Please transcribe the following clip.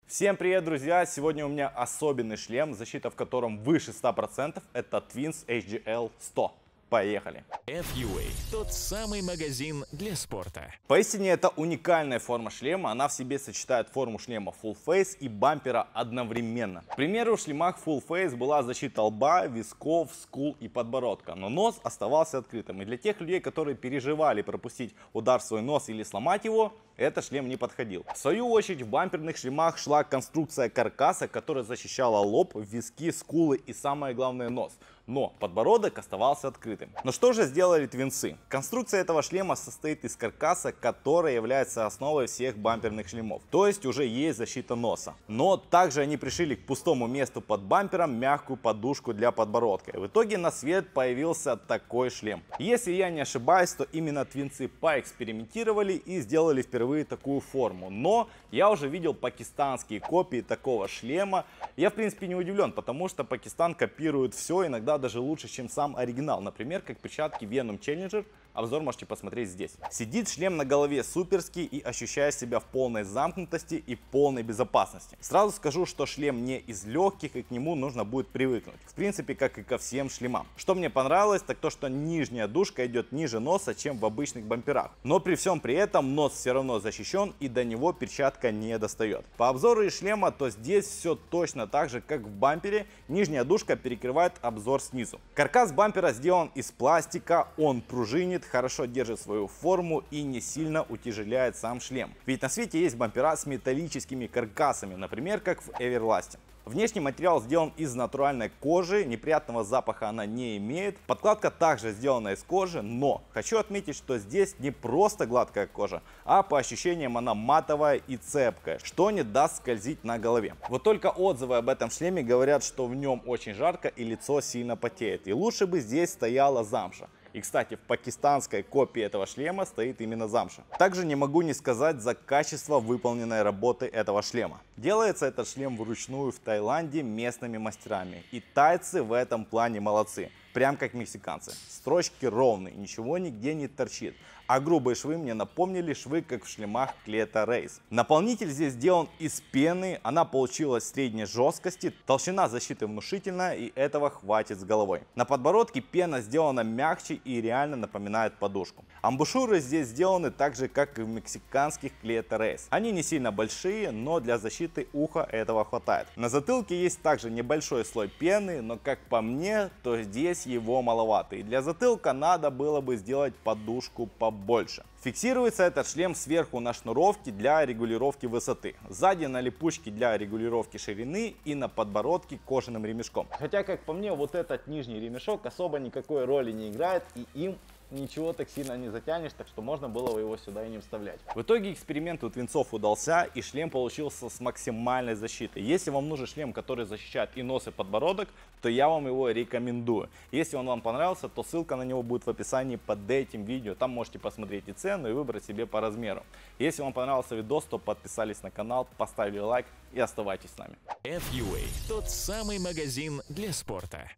Всем привет, друзья! Сегодня у меня особенный шлем, защита в котором выше 100%. Это Twins HGL 100. Поехали! FUA – тот самый магазин для спорта. Поистине это уникальная форма шлема, она в себе сочетает форму шлема Full Face и бампера одновременно. К примеру, в шлемах Full Face была защита лба, висков, скул и подбородка, но нос оставался открытым. И для тех людей, которые переживали пропустить удар в свой нос или сломать его, этот шлем не подходил. В свою очередь в бамперных шлемах шла конструкция каркаса, которая защищала лоб, виски, скулы и самое главное нос. Но подбородок оставался открытым. Но что же сделали твинсы? Конструкция этого шлема состоит из каркаса, который является основой всех бамперных шлемов. То есть уже есть защита носа. Но также они пришили к пустому месту под бампером мягкую подушку для подбородка. И в итоге на свет появился такой шлем. Если я не ошибаюсь, то именно твинсы поэкспериментировали и сделали впервые такую форму. Но я уже видел пакистанские копии такого шлема. Я в принципе не удивлен, потому что Пакистан копирует все, иногда даже лучше, чем сам оригинал. Например, как перчатки Venom Challenger. Обзор можете посмотреть здесь. Сидит шлем на голове суперский и ощущая себя в полной замкнутости и полной безопасности. Сразу скажу, что шлем не из легких и к нему нужно будет привыкнуть. В принципе, как и ко всем шлемам. Что мне понравилось, так то, что нижняя дужка идет ниже носа, чем в обычных бамперах. Но при всем при этом нос все равно защищен и до него перчатка не достает. По обзору из шлема, то здесь все точно так же, как в бампере. Нижняя дужка перекрывает обзор снизу. Каркас бампера сделан из пластика, он пружинит, хорошо держит свою форму и не сильно утяжеляет сам шлем. Ведь на свете есть бампера с металлическими каркасами, например, как в Everlast. Внешний материал сделан из натуральной кожи, неприятного запаха она не имеет. Подкладка также сделана из кожи, но хочу отметить, что здесь не просто гладкая кожа, а по ощущениям она матовая и цепкая, что не даст скользить на голове. Вот только отзывы об этом шлеме говорят, что в нем очень жарко и лицо сильно потеет. И лучше бы здесь стояла замша. И, кстати, в пакистанской копии этого шлема стоит именно замша. Также не могу не сказать за качество выполненной работы этого шлема. Делается этот шлем вручную в Таиланде местными мастерами. И тайцы в этом плане молодцы. Прям как мексиканцы. Строчки ровные, ничего нигде не торчит. А грубые швы мне напомнили швы, как в шлемах Клета Рейс. Наполнитель здесь сделан из пены, она получилась средней жесткости, толщина защиты внушительная, и этого хватит с головой. На подбородке пена сделана мягче и реально напоминает подушку. Амбушюры здесь сделаны так же, как и в мексиканских Клета Рейс. Они не сильно большие, но для защиты уха этого хватает. На затылке есть также небольшой слой пены, но как по мне, то здесь его маловато. И для затылка надо было бы сделать подушку побольше. Фиксируется этот шлем сверху на шнуровке для регулировки высоты, сзади на липучке для регулировки ширины и на подбородке кожаным ремешком. Хотя, как по мне, вот этот нижний ремешок особо никакой роли не играет, и им ничего так сильно не затянешь, так что можно было его сюда и не вставлять. В итоге эксперимент у твинцов удался, и шлем получился с максимальной защитой. Если вам нужен шлем, который защищает и нос, и подбородок, то я вам его рекомендую. Если он вам понравился, то ссылка на него будет в описании под этим видео. Там можете посмотреть и цену, и выбрать себе по размеру. Если вам понравился видос, то подписались на канал, поставили лайк и оставайтесь с нами. FUA – тот самый магазин для спорта.